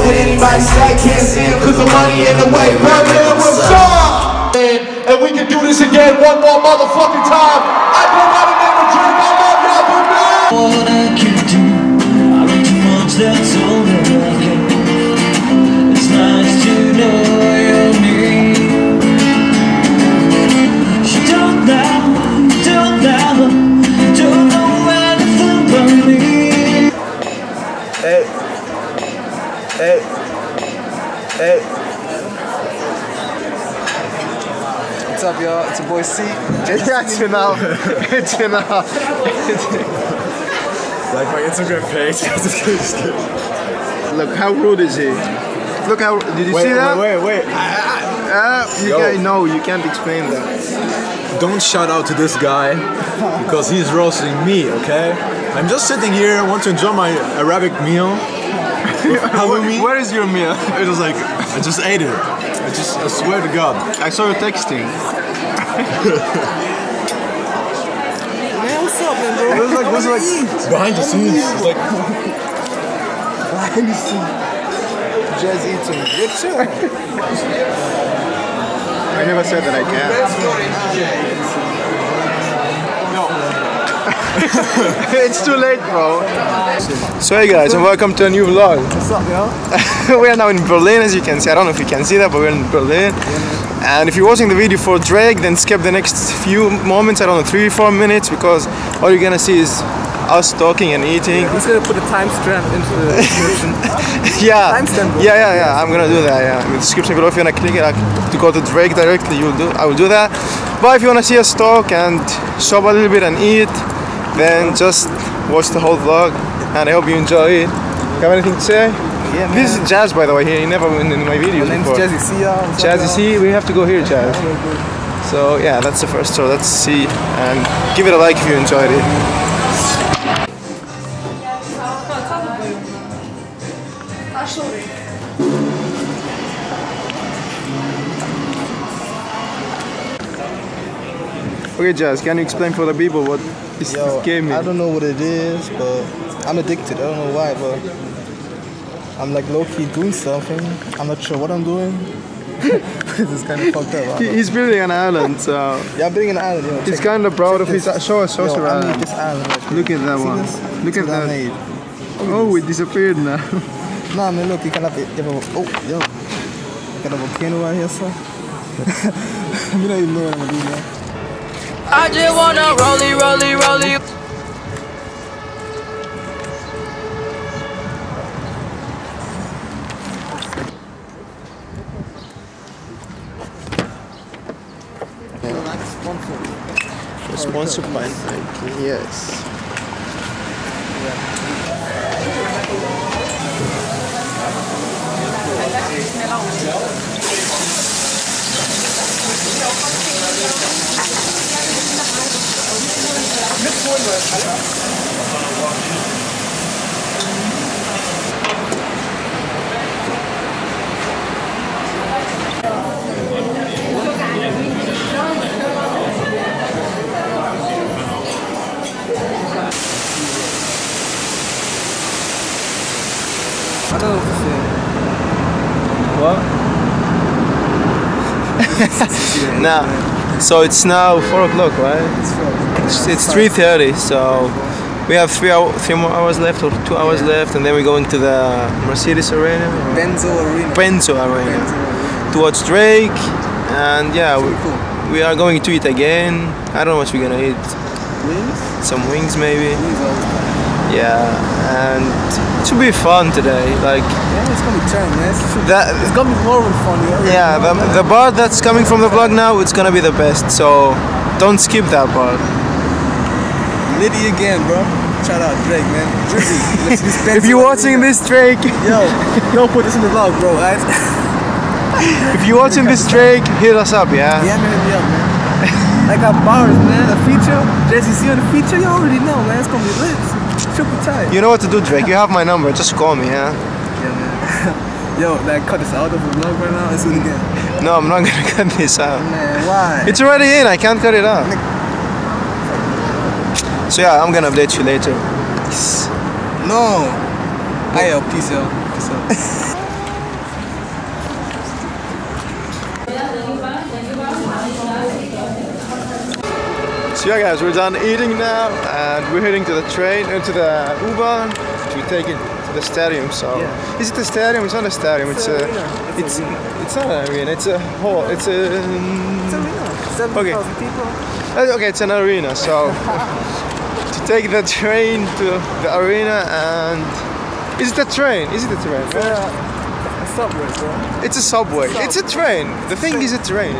what anybody say, can't see him cause the money in the way. Birmingham was gone. And we can do this again one more motherfucking time. I go by the name of Drake, I love y'all, but man. What I can do, I read too much, that's all that I can. It's nice to know your name. You don't know anything about me. Hey. Hey. Hey. What's up, y'all? It's your boy C. It's you now. It's you now. Like my Instagram page. Look, how rude is he? Look how. Did you see that? Wait. You can't explain that. Don't shout out to this guy because he's roasting me, okay? I'm just sitting here, want to enjoy my Arabic meal. Halloumi. Where is your meal? It was like, I just ate it. I swear to God. I saw you texting. Man, what's up, man, bro? It was like behind the scenes. It's like Behind the scenes. Just eating. Good too. I never said that I can. It's too late, bro. So hey guys, and welcome to a new vlog. What's up, yo? We are now in Berlin, as you can see. I don't know if you can see that, but we're in Berlin. And if you're watching the video for Drake, then skip the next few moments, I don't know, 3-4 minutes, because all you're gonna see is us talking and eating. Who's gonna put a timestamp into the description? Yeah. Timestamp, bro. Yeah. I'm gonna do that. Yeah. In the description below, if you wanna click it to go to Drake directly, I will do that. But if you wanna see us talk and shop a little bit and eat, then just watch the whole vlog, and I hope you enjoy it. You have anything to say? Yeah, man. This is Jazz, by the way. He never been in my videos My name's before. Jazzy C, y'all. What's up, Jazzy y'all? C, we have to go here, Jazz. So yeah, that's the first. So let's see, and give it a like if you enjoyed it. Okay, Jazz, can you explain for the people what this game is? I don't know what it is, but I'm addicted. I don't know why, but I'm like low-key doing something. I'm not sure what I'm doing. This is kind of fucked up. He's building an island, so Yeah, I'm building an island. Yo, he's kind of proud of his. Show us Yo, I around. made this island. Like, Look at that see one. this? Look This at is what I that. made. Oh, it disappeared now. Nah, man, look, you can have it. Oh, yo. Got a volcano out here, sir. You don't even know what I'm gonna do, man. I just wanna rollie. Sponsored by Nike, yes. I don't know what to say. What? Nah. So it's now 4 o'clock, right? It's 3:30. So we have 3 more hours left, or 2 hours left, and then we're going to the Mercedes Arena. Benzo Arena. To watch Drake, and yeah, we are going to eat again. I don't know what we're gonna eat. Wings? Some wings maybe. Wings all the time. Yeah, and it should be fun today. Like Yeah, it's gonna be turn, man. that. It's gonna be more fun. Yeah, the part that's coming from the vlog now, it's gonna be the best. So don't skip that part. Liddy again, bro. Shout out Drake, man. Drizzy. Let's dispense. If you're watching this, Drake. Yo, don't put this in the vlog, bro. Right? If you're watching this, Drake, hit us up, yeah. Yeah, man. Yeah, man. I got bars, man. A feature. Jesse C on the feature. You already know, man. It's gonna be lit. Triple tight. You know what to do, Drake. You have my number. Just call me, yeah. Yeah, man. Yo, like cut this out of the vlog right now. Let's do it again. No, I'm not gonna cut this out. Man, why? It's already in. I can't cut it out. So yeah, I'm gonna update you later. No. Hey, yo, peace, yo. Peace out. So yeah guys, we're done eating now and we're heading to the train, to the U-Bahn to take it to the stadium. So is it the stadium? It's not a stadium, it's not an arena, it's a hall, it's a arena. 7,000 people. Okay, it's an arena, so to take the train to the arena and is it a train? Is it a train? A subway, bro. It's a subway. It's a train. The thing is a train.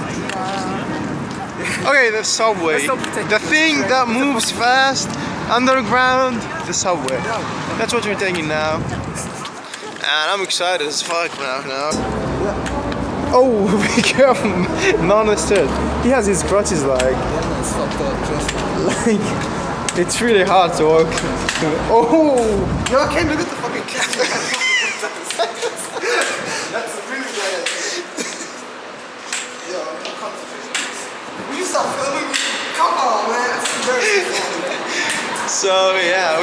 Okay, the subway. The thing that moves fast, underground, the subway. That's what we're taking now. And I'm excited as fuck now. Oh, be careful. Not understood. He has his crutches like, it's really hard to walk. Oh! Yo, I can't look at the fucking camera. That's really bad. Yo, I'm concentrating. Will you stop filming me? Come on, man. That's very funny. So yeah,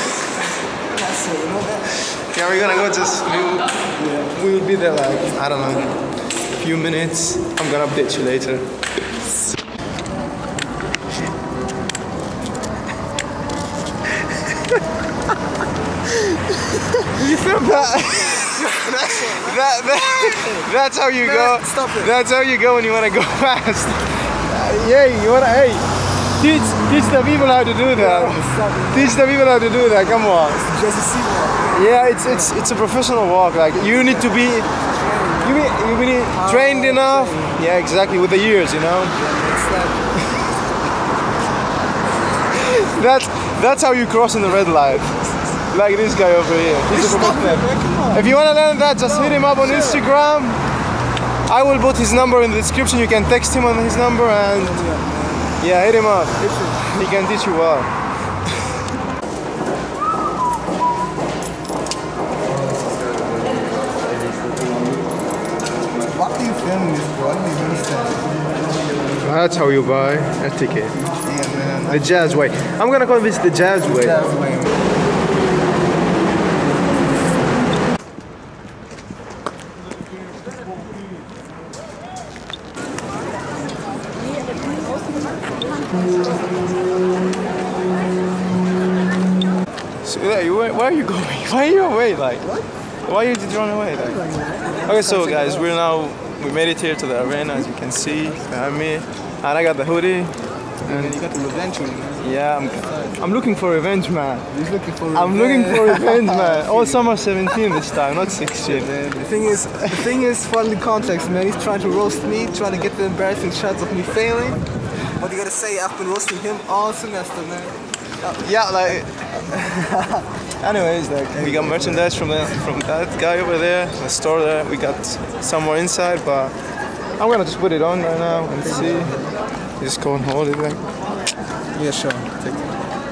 we're gonna go just we will be there like, I don't know, a few minutes. I'm gonna update you later. You feel that? That's how you go. Stop it. That's how you go when you wanna go fast. Yeah, you wanna, hey, teach the people how to do that. Teach the people how to do that. Come on. Just a sea walk. Yeah, it's a professional walk. Like you need to be, you be trained enough. Yeah, exactly. With the years, you know. That's how you cross in the red light. Like this guy over here. He's a professional. If you want to learn that, just hit him up on Instagram. I will put his number in the description. You can text him on his number and yeah, hit him up. He can teach you well. What are you filming this, bro? I don't even understand. That's how you buy a ticket. Yeah, man. The Jazz way. I'm gonna call this the Jazz way. So, where are you going? Why are you away? Like, why did you run away? Like, okay, so guys, we made it here to the arena, as you can see behind me, and I got the hoodie. And you got the revenge one, man. Yeah, I'm looking for revenge, man. He's looking for revenge. I'm looking for revenge, man. All summer 17 this time, not 16. Man, the thing is, for the context, man. He's trying to roast me, trying to get the embarrassing shots of me failing. What you gotta say? I've been roasting him all semester, man. Yeah, like. Anyways, like we got merchandise from that guy over there, the store there. We got some more inside, but I'm gonna just put it on right now and see. Just go and hold it, like. Yeah, sure. Take it.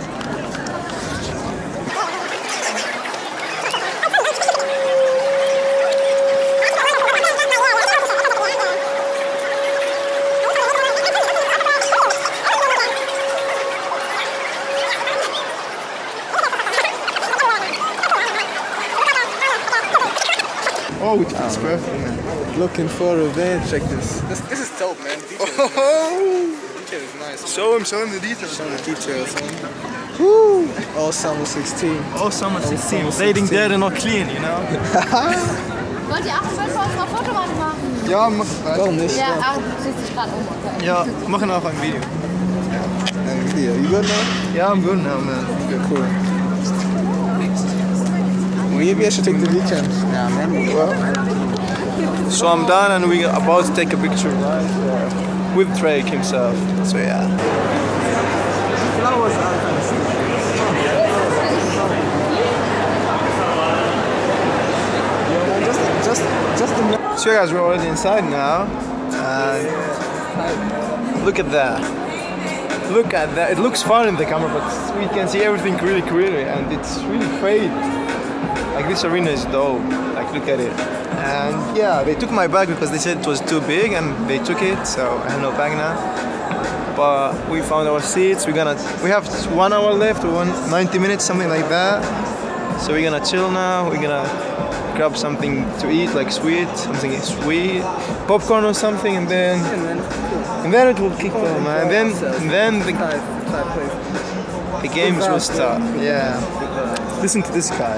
Oh, it's perfect, man. Looking for revenge. Check this. This is dope, man. The detail is nice. Show him the details. Show the details, man. Woo! All summer 16. All summer 16. Fading dead and not clean, you know? Wollt ihr 48 auf einer Fotomatte machen? Ja, mach. Warum nicht? Ja, ziehst dich gerade um. Okay. Ja, machen auch ein Video. And video. You good now? Yeah, I'm good now, man. Okay, cool. Maybe I should take the weekend. Yeah, man. Well, So I'm done and we're about to take a picture with Drake himself. So yeah. flowers are kind of So guys, we're already inside now. Look at that. Look at that. It looks fun in the camera, but we can see everything really clearly, and it's really great. Like, this arena is dope. Like, look at it. And yeah, they took my bag because they said it was too big, and they took it, so I have no bag now. But we found our seats. We have 1 hour left, or 90 minutes, something like that. So we're gonna chill now. We're gonna grab something to eat, like sweet, something sweet, popcorn or something, and then it will kick off, man. And then the games will start. Yeah. Listen to this guy.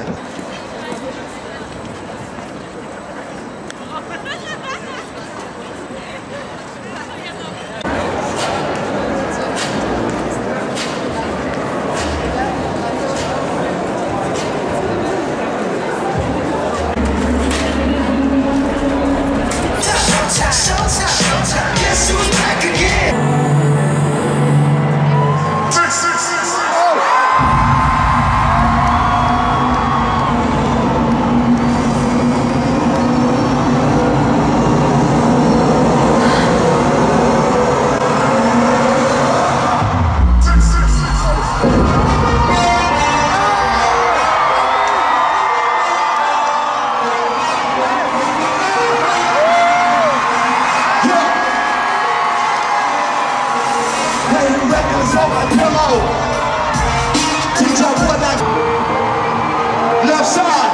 Left side.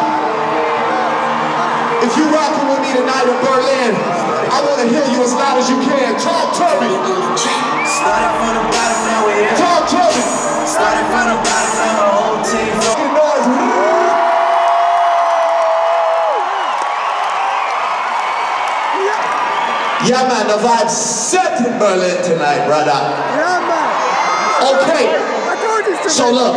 If you rockin' with me tonight in Berlin, I wanna hear you as loud as you can. Talk to me. Started from the bottom, now we're here. Talk to me. Started from the bottom, now the whole team. Fucking noise. Yeah, man, the vibe's set in Berlin tonight, brother. Yeah, man. Okay. So look,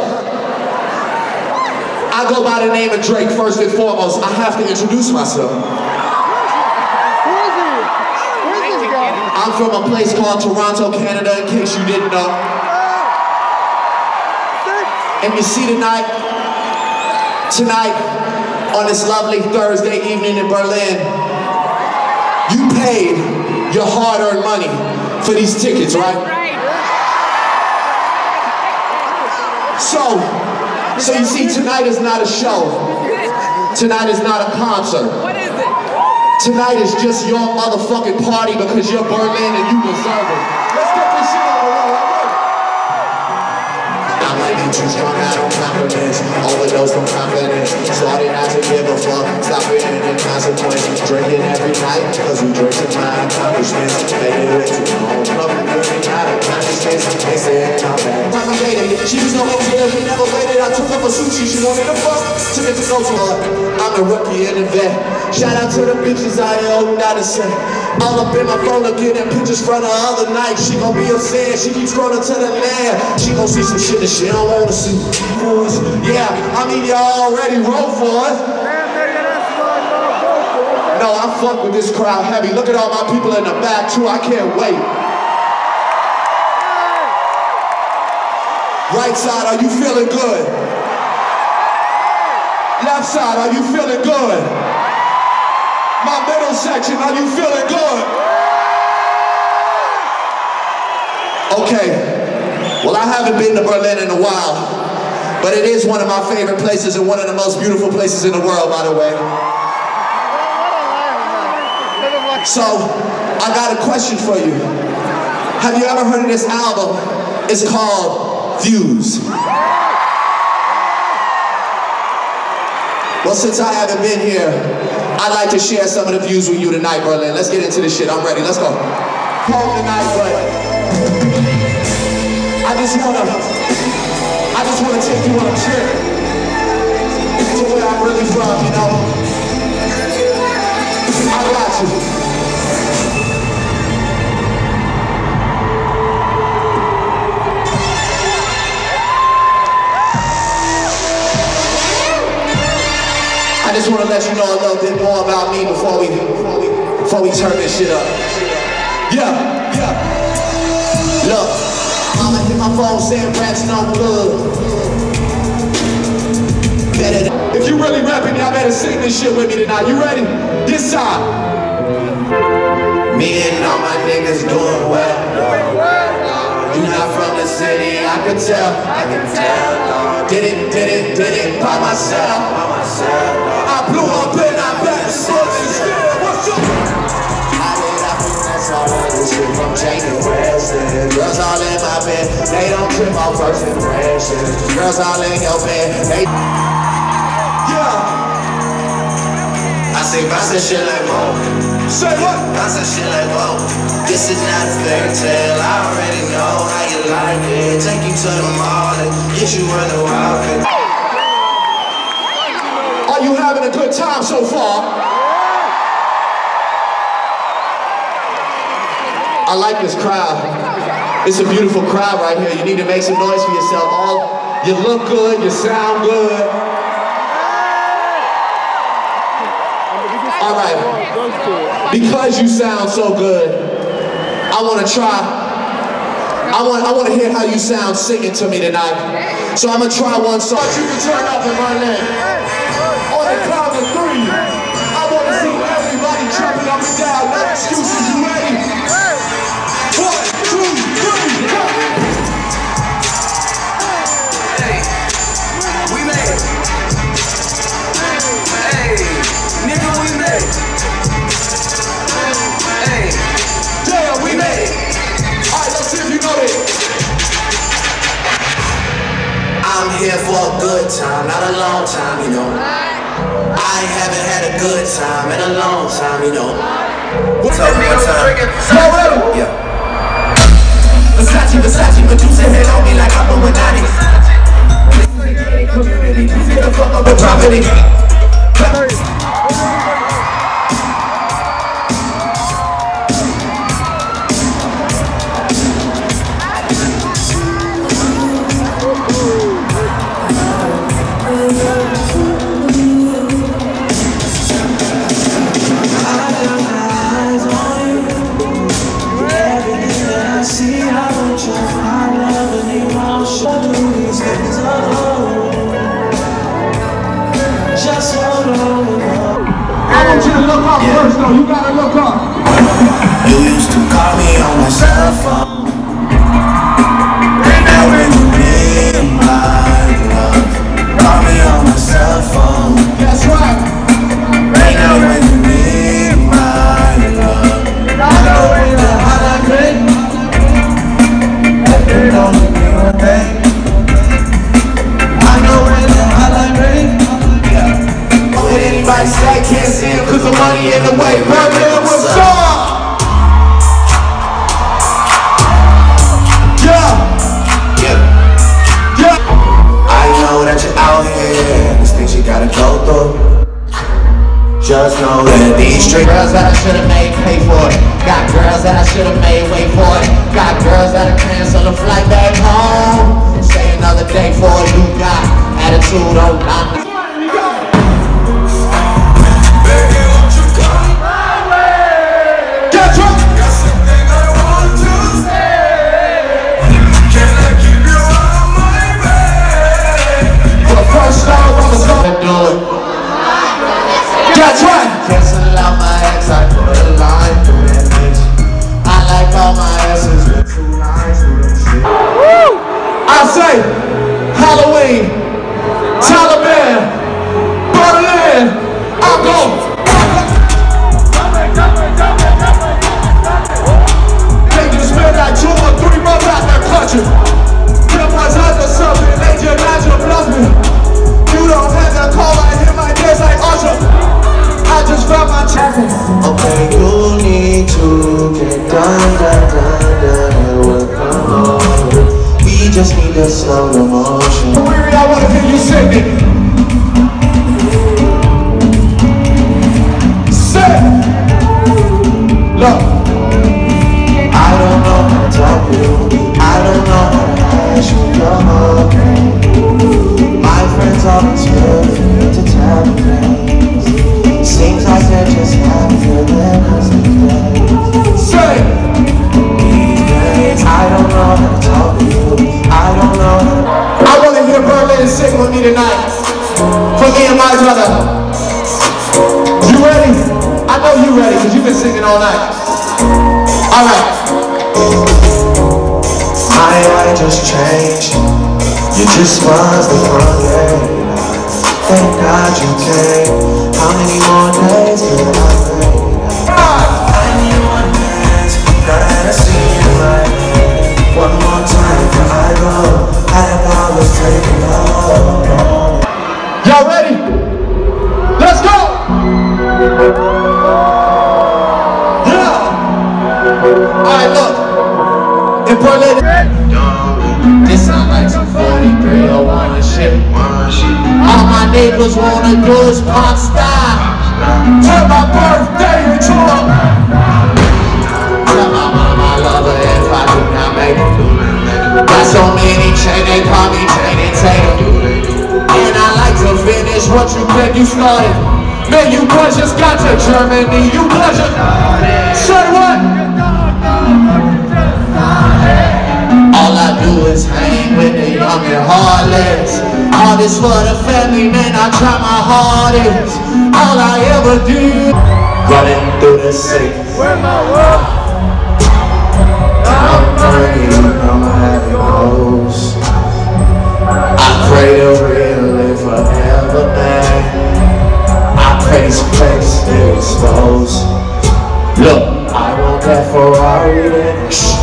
I go by the name of Drake first and foremost. I have to introduce myself. Who is he? Where's this guy? I'm from a place called Toronto, Canada, in case you didn't know. And you see tonight, on this lovely Thursday evening in Berlin, you paid your hard-earned money for these tickets, right? So you see, tonight is not a show. Tonight is not a concert. What is it? Tonight is just your motherfucking party because you're Berlin and you deserve it. Let's get this shit on the road. I'm like you too strong out of confidence, overdose from confidence. Started not to give a fuck, stop it in consequence. Drinking every night, cause we drink to my accomplishments. Made it to my own club, living out of consciousness. They say I'm bad. Mama dated, she was no hotel, we never waited. I took up a sushi, she wanted to fuck. Took it to go to her. I'm the rookie in the vet. Shout out to the bitches I owe not a cent. All up in my phone looking at pictures from the other night. She gon' be upset, she keeps scrolling to the left. She gon' see some shit that she don't wanna see. Yeah, I mean y'all already wrote for it. No, I fuck with this crowd heavy. Look at all my people in the back too, I can't wait. Right side, are you feeling good? Left side, are you feeling good? My middle section, are you feeling good? Okay, well I haven't been to Berlin in a while, but it is one of my favorite places and one of the most beautiful places in the world, by the way. So, I got a question for you. Have you ever heard of this album? It's called Views. Well, since I haven't been here, I'd like to share some of the views with you tonight, Berlin. Let's get into this shit. I'm ready. Let's go. Home tonight, but I just wanna take you on a trip to where I'm really from, you know. I got you. I just want to let you know a little bit more about me before we turn this shit up. Yeah. Look, Mama hit my phone saying raps no good. If you really rapping, y'all better sing this shit with me tonight. You ready? This time. Me and all my niggas doing well. You not from the city, I can tell. Did it by myself. I blew up and I bet what's up? This shit from Jane Weston. Girls all in my bed, they don't trip off first impressions. Girls all in your bed, they say bounce that shit like whoa. Say what? Bounce that shit like whoa. This is not a fairy tale. I already know how you like it. Take you to the mall and get you a new outfit. Are you having a good time so far? I like this crowd. It's a beautiful crowd right here. You need to make some noise for yourself. You look good, you sound good. All right. Because you sound so good, I want to try. I want to hear how you sound singing to me tonight. So I'm gonna try one song. You can turn up in my name. On the count of 3, I want to see everybody jumping up and down. No excuses. You ready? 1, 2, 3, go! Hey, we made it. Hey, nigga, we made it. Hey, damn, we made it. Alright, let's see if you know it. I'm here for a good time, not a long time, you know. I haven't had a good time in a long time, you know. What's up, one time? Yeah. Versace, Medusa head on me like I'm a Illuminati. Community, get the fuck up with property. First though, you gotta look up. You used to call me on my cell phone. Now when you need my love, call me on my cell phone. That's right. Right now when you need my love, I know when the hotline ring. That don't look me one day. I know when the hotline ring. Anybody say I can't see him cause the money in the way. Birdman, what's up? Yeah. I know that you're out here, there's things you gotta go through. Just know that these street girls that I should've made pay for it. Got girls that I should've made wait for it. Got girls that'll cancel the flight back home. Stay another day for it. You got attitude on none. That's right. Cancel out my ex, I put a line through that bitch. I like all my asses with 2 lines through them shit. Woo! I say Halloween, Taliban, Berlin, I'll go. They can spend like 2 or 3 months out there clutching. Them boys out there something, they just not your bluffing. You don't have to call right here, my dance like Usher. I just found my chance. Okay, you need to get done, and we'll come on. We just need to slow the motion. Weary, I wanna hear you sing it. Sing! Look, I don't know how to talk to you. I don't know how to ask you you're okay. My friends always feel free to tell me things. Seems like they're just happy feeling as they play. Say! I don't know how to talk to you. I don't know how to... I want to hear Berlin sing with me tonight. For me and my brother. You ready? I know you ready because you've been singing all night. Alright. I just changed. You just was the front day. Thank God you came. How many more days could I wait? I need one dance, gotta see you right. One more time before I go. I have always taken off. Y'all ready? Let's go! Berlin. This sound like 243 or one shit. All my neighbors wanna do is pop star. Turn my birthday into a. Tell my mama I love her if I do not make it. Got so many chains, they call me Training Tatum. And I like to finish what you started. Man, you boys just got to Germany. You boys just. Say what? All I do is hang with the young and heartless. All this for the family, man, I try my hardest. All I ever did, running through the city. Where my world? I'm burning, I'm having goals. I pray to real live forever, man. I pray this place is exposed. Look, I want that Ferrari then.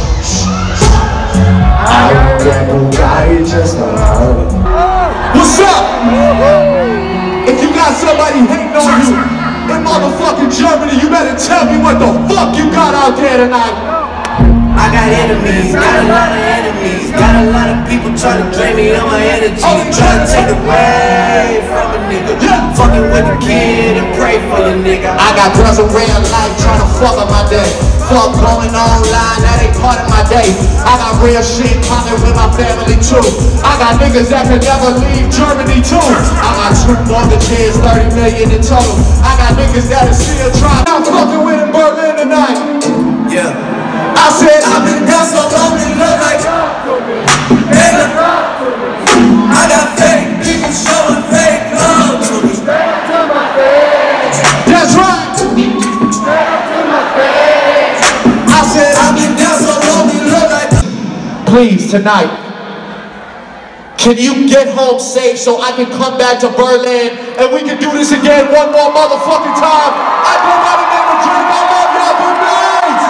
I want that Bugatti just to hurt. What's up? If you got somebody hating on you in motherfucking Germany, you better tell me what the fuck you got out there tonight. I got enemies, got a lot of enemies, got a lot of people trying to drain me on my energy, trying to take away from a nigga, fucking with a kid and pray for your nigga. I got girls in real life trying to fuck up my day. Fuck going online, that ain't part of my day. I got real shit popping with my family too. I got niggas that could never leave Germany too. I got 2 mortgages, 30 million in total. I got niggas that are still trying. I'm fucking with in Berlin tonight. Yeah. I said I've been down so long it look like nigga. I got fake people showing fake love to me. That's right. I said I've been down so long it look like. Please tonight, can you get home safe so I can come back to Berlin and we can do this again one more motherfucking time? I go by the name of Drake. I love y'all. Good night.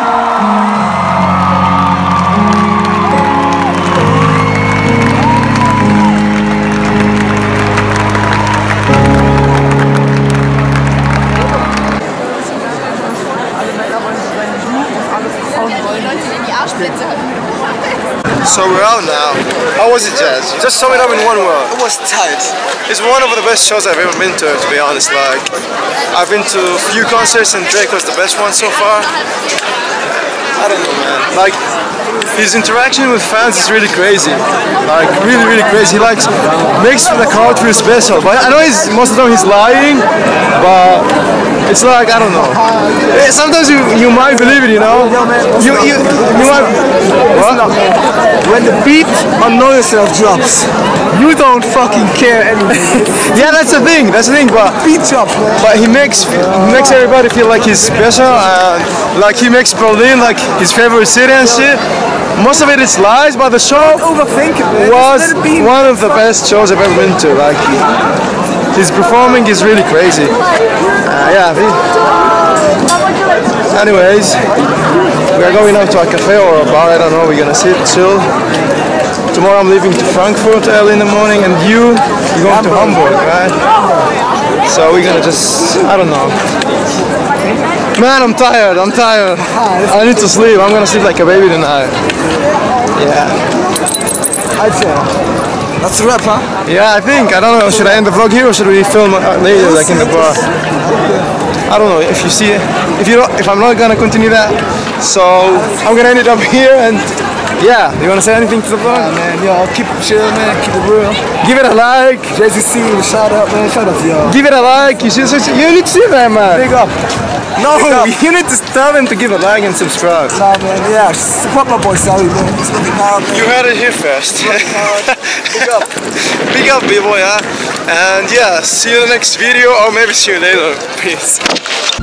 So we're out now. How was it, Jazz? You just sum it up in one word. It was tight. It's one of the best shows I've ever been to be honest. Like, I've been to a few concerts and Drake was the best one so far. I don't know, man. Like, his interaction with fans is really crazy. Like, really, really crazy. He makes the crowd feel special. But I know most of the time he's lying, but it's like, I don't know. Sometimes you might believe it, you know? You might... What? When the beat on Know Yourself drops, you don't fucking care anymore. Yeah, that's the thing, but Beat drops, man. But he makes everybody feel like he's special, and like he makes Berlin like his favorite city and shit. Most of it is lies, but the show was one of the best shows I've ever been to. Like, his performing is really crazy. Yeah. Anyways, we are going out to a cafe or a bar. I don't know. We're gonna sit, chill. Tomorrow I'm leaving to Frankfurt early in the morning, and you're going to Hamburg, right? So we're gonna just, I don't know. Man, I'm tired. I need to sleep. I'm gonna sleep like a baby tonight. Yeah. That's a wrap, huh? Yeah, I think. I don't know. Should I end the vlog here or should we film later, like in the bar? I don't know. If I'm not gonna continue that, so I'm gonna end it up here. And yeah, you wanna say anything to the vlog? Yeah, man. Yo, keep it chill, man. Keep it real. Give it a like. JCC, shout out, man. Shout out to y'all. Give it a like. You need to see that, man. Big up. No, you need to tell them to give a like and subscribe. Nah, man. Yeah, support my boy Sally, man. He's looking hard, man. You heard it here first. Big up. Big up, B-boy, huh? And yeah, see you in the next video, or maybe see you later. Peace.